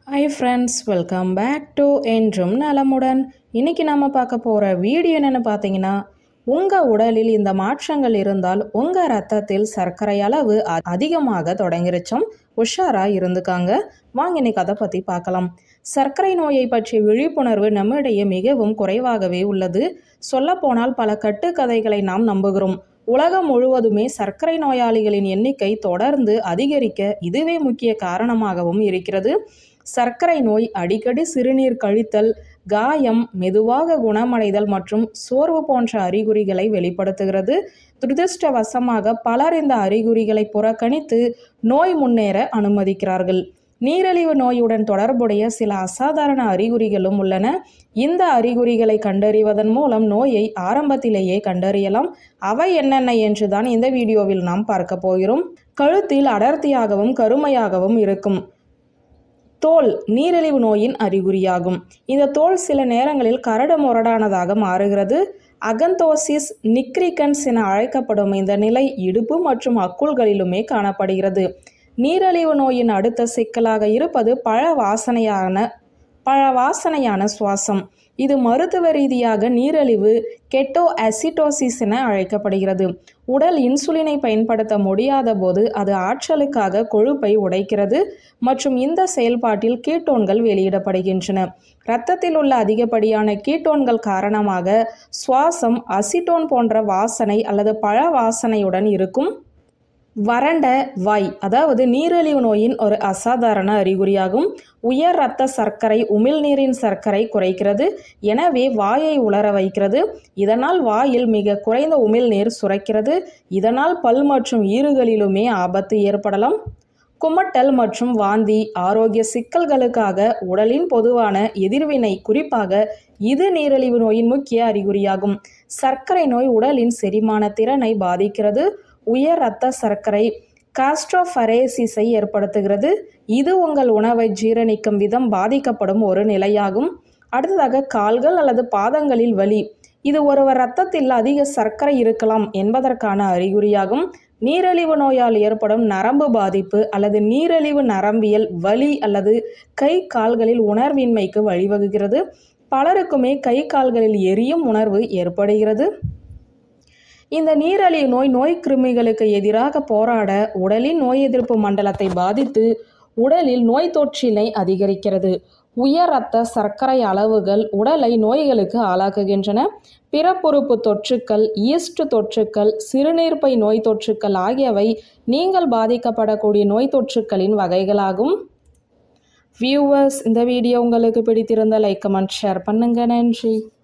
Hi friends, welcome back to என்றும் நலமுடன். இன்னைக்கு நாம பார்க்க போற வீடியோ என்னன்னு பார்த்தீங்கன்னா, உங்க உடலில் இந்த மாற்றங்கள் இருந்தால் உங்க ரத்தத்தில் சர்க்கரை அளவு அதிகமாக தொடங்கிருச்சும். உஷாரா இருந்துக்காங்க. வாங்க இன்னைக்கு அதை பத்தி பார்க்கலாம். சர்க்கரை நோயை பற்றிய விழிப்புணர்வு நம்மிடையே மிகவும் குறைவாகவே உள்ளது. சொல்லப்போனால் பல கட்டுக்கதைகளை நாம் நம்புகிறோம். உலகம் முழுவதுமே சர்க்கரை நோயாளிகளின் எண்ணிக்கை தொடர்ந்து அதிகரிக்க இதுவே முக்கிய காரணமாகவும் இருக்கிறது. சர்க்கரை நோய் அடிக்கடி சிறுநீர் கழித்தல், காயம், மெதுவாக குணமடைதல் மற்றும் சோர்வு போன்ற அறிகுறிகளை வெளிப்படுத்துகிறது. துரதிர்ஷ்டவசமாக பலர் இந்த அறிகுறிகளை புறக்கணித்து நோய் முன்னேற அனுமதிக்கிறார்கள். நீரிழிவு நோயுடன் தொடர்புடைய சில அசாதாரண அறிகுறிகளும் உள்ளன. இந்த அறிகுறிகளை கண்டறிவதன் மூலம் நோயை ஆரம்பத்திலேயே கண்டறியலாம். அவை என்னென்ன என்றுதான் இந்த வீடியோவில் நாம் பார்க்க போகிறோம். கழுத்தில் அடர்த்தியாகவும் கருமையாகவும் இருக்கும் தோல் நீரிழிவு நோயின் அறிகுறியாகும். இந்த தோல் சில நேரங்களில் கரடு முரடானதாக மாறுகிறது. அகந்தோசிஸ் நிக்ரிகன்ஸ் என அழைக்கப்படும் இந்த நிலை இடுப்பு மற்றும் அக்குள்களிலுமே காணப்படுகிறது. நீரிழிவு நோயின் அடுத்த சிக்கலாக இருப்பது பழவாசனையான சுவாசம். இது மருத்துவ ரீதியாக நீரிழிவு கெட்டோஅசிடோசிஸ் என அழைக்கப்படுகிறது. உடல் இன்சுலினை பயன்படுத்த முடியாத போது அது ஆற்றலுக்காக கொழுப்பை உடைக்கிறது மற்றும் இந்த செயல்பாட்டில் கீட்டோன்கள் வெளியிடப்படுகின்றன. இரத்தத்தில் உள்ள அதிகப்படியான கீட்டோன்கள் காரணமாக சுவாசம் அசிட்டோன் போன்ற வாசனை அல்லது பழ வாசனையுடன் இருக்கும். வறண்ட வாய் அதாவது நீரிழிவு நோயின் ஒரு அசாதாரண அறிகுறியாகும். உயர் இரத்த சர்க்கரை உமிழ்நீரின் சர்க்கரை குறைக்கிறது, எனவே வாயை உலர வைக்கிறது. இதனால் வாயில் மிக குறைந்த உமிழ்நீர் சுரக்கிறது. இதனால் பல் மற்றும் ஈறுகளிலுமே ஆபத்து ஏற்படலாம். குமட்டல் மற்றும் வாந்தி ஆரோக்கிய சிக்கல்களுக்காக உடலின் பொதுவான எதிர்வினை, குறிப்பாக இது நீரிழிவு நோயின் முக்கிய அறிகுறியாகும். சர்க்கரை நோய் உடலின் செரிமான திறனை பாதிக்கிறது. உயர் இரத்த சர்க்கரை காஸ்ட்ரோபரேசிஸை ஏற்படுத்துகிறது. இது உங்கள் உணவை ஜீரணிக்கும் விதம் பாதிக்கப்படும் ஒரு நிலையாகும். அடுத்ததாக கால்கள் அல்லது பாதங்களில் வலி. இது ஒருவர் இரத்தத்தில் அதிக சர்க்கரை இருக்கலாம் என்பதற்கான அறிகுறியாகும். நீரிழிவு நோயால் ஏற்படும் நரம்பு பாதிப்பு அல்லது நீரிழிவு நரம்பியல் வலி அல்லது கை கால்களில் உணர்வின்மைக்கு வழிவகுக்கிறது. பலருக்குமே கை கால்களில் எரியும் உணர்வு ஏற்படுகிறது. இந்த நீரிழிவு நோய் கிருமிகளுக்கு எதிராக போராட உடலின் நோய் எதிர்ப்பு மண்டலத்தை பாதித்து உடலில் நோய் தொற்றினை அதிகரிக்கிறது. உயர் இரத்த சர்க்கரை அளவுகள் உடலை நோய்களுக்கு ஆளாக்குகின்றன. பிறப்புறுப்பு தொற்றுக்கள், ஈஸ்ட் தொற்றுக்கள், சிறுநீர்ப்பை நோய் தொற்றுக்கள் ஆகியவை நீங்கள் பாதிக்கப்படக்கூடிய நோய் தொற்றுக்களின் வகைகளாகும். வியூவர்ஸ், இந்த வீடியோ உங்களுக்கு பிடித்திருந்த லைக், கமெண்ட், ஷேர் பண்ணுங்க. நன்றி.